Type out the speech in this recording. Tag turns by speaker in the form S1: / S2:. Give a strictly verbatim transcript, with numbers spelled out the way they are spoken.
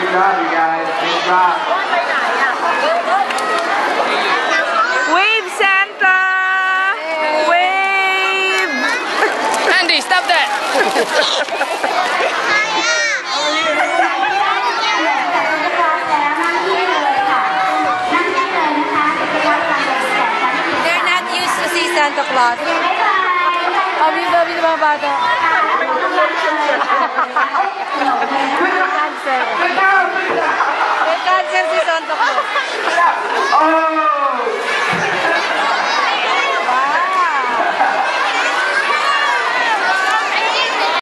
S1: Good job, you guys. Good job.
S2: Wave, Santa! Wave!
S3: Andy, stop that!
S2: They're not used to see Santa Claus. Oh, dito, dito mga bata. Answer.